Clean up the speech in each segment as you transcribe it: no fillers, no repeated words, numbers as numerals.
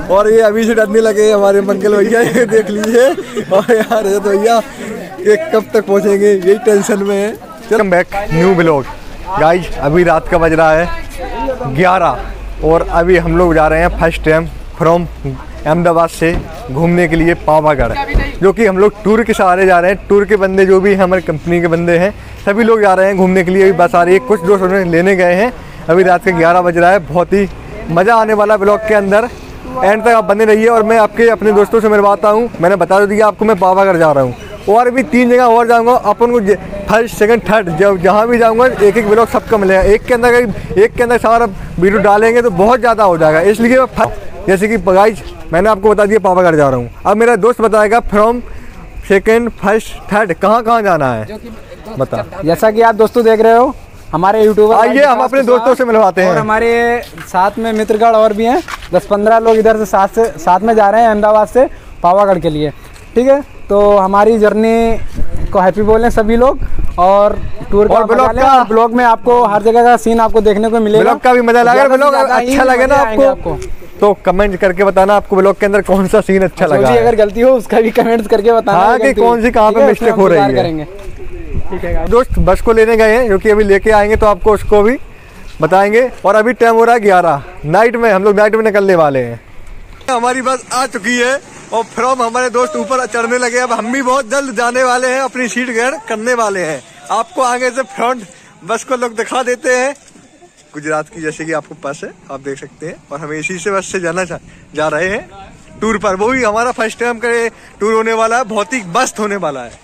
और ये अभी से डरने लगे हमारे मंगल भैया, ये देख लीजिए। और यार ये तो भैया ये कब तक पहुंचेंगे, यही टेंशन में है। चलो बैक न्यू ब्लॉग गाइज। अभी रात का बज रहा है 11 और अभी हम लोग जा रहे हैं फर्स्ट टाइम फ्रॉम अहमदाबाद से घूमने के लिए पावागढ़, जो कि हम लोग टूर के सहारे जा रहे हैं। टूर के बंदे जो भी हमारे कंपनी के बंदे हैं सभी लोग जा रहे हैं घूमने के लिए। अभी बस आ रही है, कुछ दोस्त उन्हें लेने गए हैं। अभी रात के 11 बज रहा है। बहुत ही मज़ा आने वाला ब्लॉग के अंदर, एंड तक आप बने रहिए। और मैं आपके अपने दोस्तों से मिलवाता हूँ। मैंने बता दिया आपको मैं पावागढ़ जा रहा हूँ, और भी 3 जगह और जाऊँगा। अपन को फर्स्ट सेकंड थर्ड जब जहाँ भी जाऊँगा एक एक ब्लॉग सबका मिलेगा। एक के अंदर सारा वीडियो डालेंगे तो बहुत ज़्यादा हो जाएगा, इसलिए जैसे कि गाइस मैंने आपको बता दिया पावागढ़ जा रहा हूँ। अब मेरा दोस्त बताएगा फ्रॉम सेकंड फर्स्ट थर्ड कहाँ जाना है, बता। जैसा कि आप दोस्तों देख रहे हो हमारे यूट्यूबर, आइए हम अपने दोस्तों से मिलवाते हैं। और हमारे साथ में मित्रगढ़ और भी हैं, 10-15 लोग इधर से साथ में जा रहे हैं अहमदाबाद से पावागढ़ के लिए। ठीक है, तो हमारी जर्नी को हैप्पी बोलें सभी लोग। और टूर का ब्लॉग में आपको हर जगह का सीन आपको देखने को मिलेगा। ब्लॉग का भी मजा लगा, ब्लॉग अच्छा लगे ना आपको तो कमेंट करके बताना आपको ब्लॉग के अंदर कौन सा सीन अच्छा लगा। अगर गलती हो उसका भी कमेंट्स करके बताना। हाँ, कि कौन सी कहाँ पे मिस्टेक हो रही है। ठीक है दोस्त, बस को लेने गए हैं जो कि अभी लेके आएंगे तो आपको उसको भी बताएंगे। और अभी टाइम हो रहा है 11 नाइट में, हम लोग नाइट में निकलने वाले हैं। हमारी बस आ चुकी है और फ्रॉम हमारे दोस्त ऊपर चढ़ने लगे। अब हम भी बहुत जल्द जाने वाले हैं, अपनी सीट ग्रहण करने वाले हैं। आपको आगे से फ्रंट बस को लोग दिखा देते हैं, गुजरात की जैसे कि आपको पास है, आप देख सकते हैं। और हम इसी से बस से जा रहे हैं टूर पर। वो भी हमारा फर्स्ट टाइम का टूर होने वाला है, बहुत ही मस्त होने वाला है।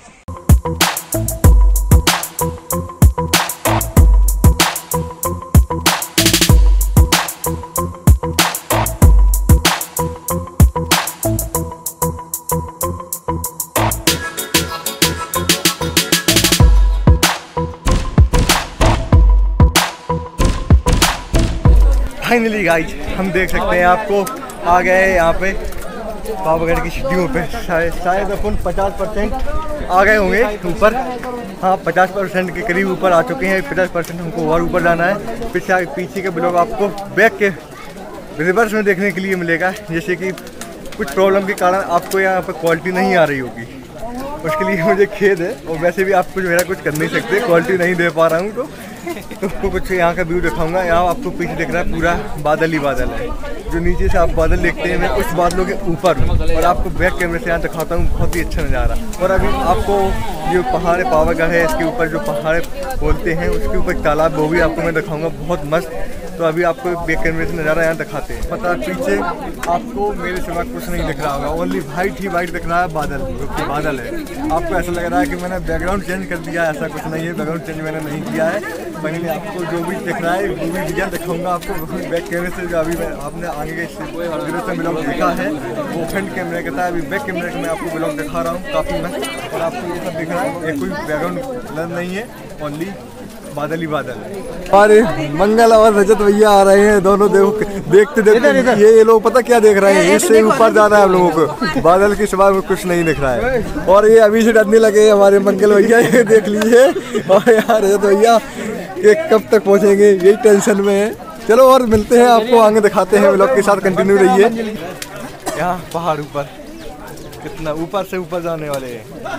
फाइनली गाइज हम देख सकते हैं, आपको आ गए यहाँ पे पावागढ़ की सीढ़ियों पे। शायद अपन 50% आ गए होंगे ऊपर। हाँ, 50% के करीब ऊपर आ चुके हैं। 50% हमको और ऊपर जाना है। पीछे के ब्लॉग आपको बैक के रिवर्स में देखने के लिए मिलेगा। जैसे कि कुछ प्रॉब्लम के कारण आपको यहाँ पर क्वालिटी नहीं आ रही होगी, उसके लिए मुझे खेद है। और वैसे भी आप कुछ कर नहीं सकते, क्वालिटी नहीं दे पा रहा हूँ तो आपको कुछ यहाँ का व्यू दिखाऊंगा। यहाँ आपको पीछे दिख रहा है पूरा बादल ही बादल है। जो नीचे से आप बादल देखते हैं, मैं उस बादलों के ऊपर हूँ और आपको बैक कैमरे से यहाँ दिखाता हूँ। बहुत ही अच्छा नज़ारा। और अभी आपको जो पहाड़ पावागढ़ है, इसके ऊपर जो पहाड़ बोलते हैं उसके ऊपर एक तालाब, वो भी आपको मैं दिखाऊंगा, बहुत मस्त। तो अभी आपको बैक कैमरे से नज़ारा यहाँ दिखाते हैं। पता पीछे आपको मेरे सिवा कुछ नहीं दिख रहा होगा, ओनली वाइट ही वाइट दिख रहा है बादल, जो कि बादल है। आपको ऐसा लग रहा है कि मैंने बैकग्राउंड चेंज कर दिया, ऐसा कुछ नहीं है। बैकग्राउंड चेंज मैंने नहीं किया है। पहले आपको जो भी दिख रहा है वो भी दिया दिखाऊंगा आपको बैक कैमरे से। जो अभी आपने आगे के से ब्लॉग देखा है वो फ्रंट कैमरे का था, अभी बैक कैमरे का मैं आपको ब्लॉग दिखा रहा हूँ काफ़ी मस्त। और आपको ये सब दिख रहा है, ये कोई बैकग्राउंड नहीं है, ओनली बादल ही बादल है। अरे मंगल और रजत भैया आ रहे हैं, दोनों देखते ये लोग पता क्या देख रहे हैं, इससे ऊपर जाना है हम लोगों को, बादल के सिवा में कुछ नहीं दिख रहा है। और ये अभी से डरने लगे हमारे मंगल भैया, ये देख लीजिए। और यार रजत भैया ये कब तक पहुंचेंगे, यही टेंशन में है। चलो और मिलते हैं, आपको आगे दिखाते हैं, ब्लॉग के साथ कंटिन्यू रहिए। यहाँ पहाड़ ऊपर कितना ऊपर से ऊपर जाने वाले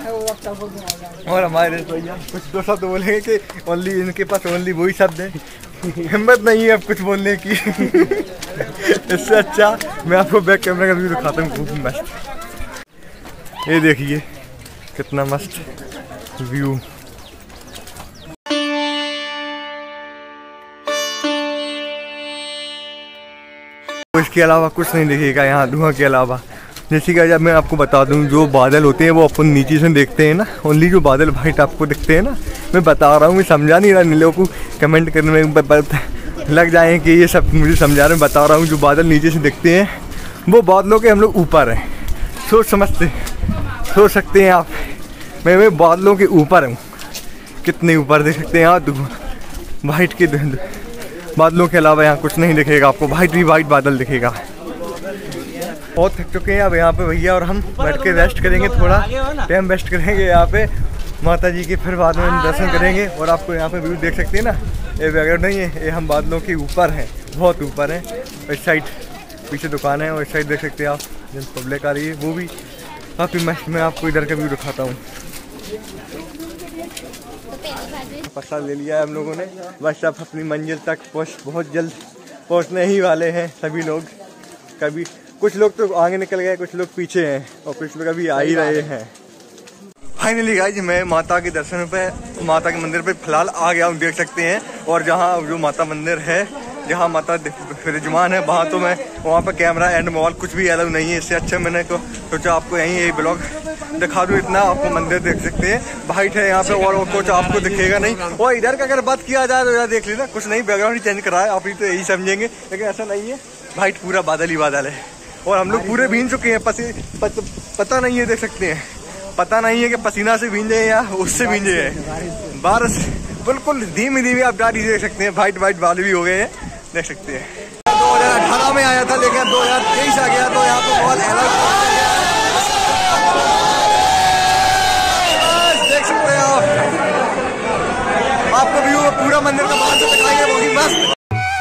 हैं। और हमारे भैया कुछ दो शब्द बोलेंगे कि ओनली इनके पास ओनली वही शब्द है, हिम्मत नहीं है अब कुछ बोलने की। इससे अच्छा मैं आपको बैक कैमरा का व्यू दिखाता हूँ, खूब मस्त। ये देखिए कितना मस्त व्यू। इसके अलावा कुछ नहीं दिखेगा यहाँ धुआं के अलावा। जैसे कि जब मैं आपको बता दूं, जो बादल होते हैं वो अपन नीचे से देखते हैं ना, ओनली जो बादल वाइट आपको दिखते हैं ना, मैं बता रहा हूँ, मैं समझा नहीं रहा। लोगों को कमेंट करने में लग जाए कि ये सब मुझे समझा रहे, बता रहा हूँ। जो बादल नीचे से दिखते हैं वो बादलों के हम लोग ऊपर हैं। सोच सकते हैं आप, मैं बादलों के ऊपर हूँ। कितने ऊपर देख सकते हैं यहाँ, वाइट के बादलों के अलावा यहाँ कुछ नहीं दिखेगा आपको, वाइट ही वाइट बादल दिखेगा। बहुत थक चुके हैं अब यहाँ पे भैया, और हम बैठ के रेस्ट करेंगे, थोड़ा टाइम वेस्ट करेंगे यहाँ पे माता जी के, फिर बाद में हम दर्शन करेंगे। और आपको यहाँ पे व्यू देख सकते हैं ना, ये बैकग्राउंड नहीं है, ये हम बादलों के ऊपर हैं, बहुत ऊपर हैं। इस साइड पीछे दुकान है और इस साइड देख सकते हैं आप जिन पब्लिक आ रही है वो भी काफ़ी मस्त। मैं आपको इधर का व्यू दिखाता हूँ। प्रसाद ले लिया है हम लोगों ने, बस अब अपनी मंजिल तक बहुत जल्द पहुँचने ही वाले हैं सभी लोग। कभी कुछ लोग तो आगे निकल गए, कुछ लोग पीछे हैं और कुछ लोग अभी आ ही रहे हैं। फाइनली गाइस मैं माता के दर्शन पे, माता के मंदिर पे फिलहाल आ गया हूँ, देख सकते हैं। और जहाँ जो माता मंदिर है, जहाँ माता विराजमान है, वहाँ तो मैं वहाँ पर कैमरा एंड मोबाइल कुछ भी अलाउ नहीं है। इससे अच्छा मैंने तो सोचा आपको यहीं यही ब्लॉग दिखा दूँ। इतना आपको मंदिर देख सकते हैं, वाइट है यहाँ पे और कुछ आपको दिखेगा नहीं। और इधर का अगर बात किया जाए तो यार देख लीजिए, कुछ नहीं, बैकग्राउंड ही चेंज करा है, आप ही तो यही समझेंगे, लेकिन ऐसा नहीं है। वाइट पूरा बादल ही बादल है और हम लोग पूरे भीग चुके हैं। पता नहीं है, देख सकते हैं, पता नहीं है कि पसीना से भींजे या उससे भींजे हैं। बारिश बिल्कुल धीमी धीमी आप डाली देख सकते हैं, वाइट बादल भी हो गए हैं, देख सकते हैं। 2018 में आया था लेकिन 2023 आ गया तो यहाँ पे बहुत अलग देख सकते हैं आप। आपको व्यू पूरा मंदिर का बाहर से दिखाएंगे, बहुत ही मस्त।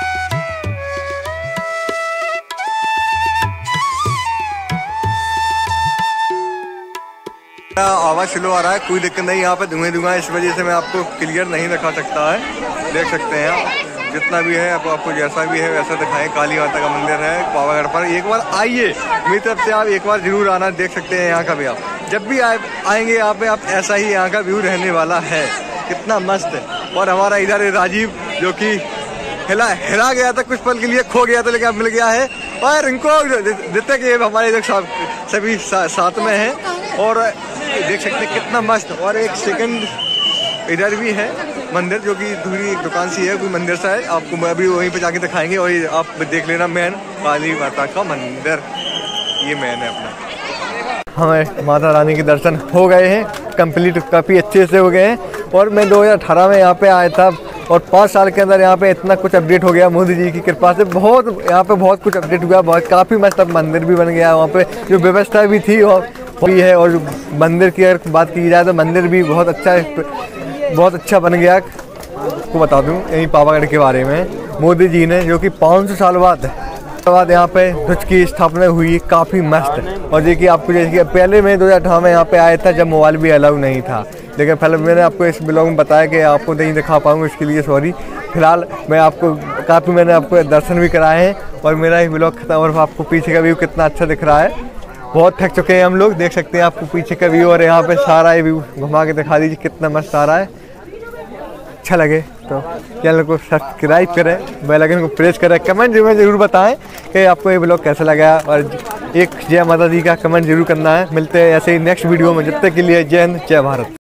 आवाज स्लो आ रहा है, कोई दिक्कत नहीं, यहाँ पे धुआं इस वजह से मैं आपको क्लियर नहीं दिखा सकता है। देख सकते हैं आप, जितना भी है आपको जैसा भी है वैसा दिखाएं। काली माता का मंदिर है पावागढ़ पर, एक बार आइए, मेरी तरफ से आप एक बार जरूर आना। देख सकते हैं यहाँ का भी, आप जब भी आएंगे यहाँ पे आप ऐसा ही यहाँ का व्यू रहने वाला है, कितना मस्त है। और हमारा इधर राजीव जो कि हिला गया था, कुछ पल के लिए खो गया था लेकिन अब मिल गया है। और इनको देते कि हमारे इधर सभी साथ में हैं और देख सकते हैं कितना मस्त। और एक सेकंड इधर भी है मंदिर जो कि दूरी एक दुकान सी है, कोई मंदिर सा है, आपको मैं अभी वहीं पे जाके दिखाएंगे। और ये आप देख लेना, मेन काली माता का मंदिर, ये मेन है अपना। हमें माता रानी के दर्शन हो गए हैं, कंप्लीट काफ़ी अच्छे से हो गए हैं। और मैं 2018 में यहाँ पे आया था और 5 साल के अंदर यहाँ पे इतना कुछ अपडेट हो गया मोदी जी की कृपा से। बहुत यहाँ पे बहुत कुछ अपडेट हुआ, बहुत काफ़ी मस्त मंदिर भी बन गया। वहाँ पे जो व्यवस्था भी थी भी है। और मंदिर की अगर बात की जाए तो मंदिर भी बहुत अच्छा बन गया। आपको बता दूं यहीं पावागढ़ के बारे में, मोदी जी ने जो कि 500 साल बाद यहाँ पे ध्वज की स्थापना हुई, काफ़ी मस्त। और देखिए आपको, जैसे कि पहले मैं 2018 में यहाँ पे आया था जब मोबाइल भी अलाउ नहीं था, लेकिन पहले मैंने आपको इस ब्लॉग में बताया कि आपको नहीं दिखा पाऊँगा, इसके लिए सॉरी। फिलहाल मैं आपको मैंने आपको दर्शन भी कराए हैं और मेरा ही ब्लॉग खत्म। और आपको पीछे का व्यू कितना अच्छा दिख रहा है, बहुत थक चुके हैं हम लोग, देख सकते हैं आपको पीछे का व्यू। और यहाँ पे सारा ये व्यू घुमा के दिखा दीजिए, कितना मस्त आ रहा है। अच्छा लगे तो चैनल को सब्सक्राइब करें, बेल आइकन को प्रेस करें, कमेंट में ज़रूर बताएं कि आपको ये ब्लॉग कैसा लगा। और एक जय माता दी का कमेंट जरूर करना है। मिलते हैं ऐसे ही नेक्स्ट वीडियो में, जब तक के लिए जय हिंद, जय भारत।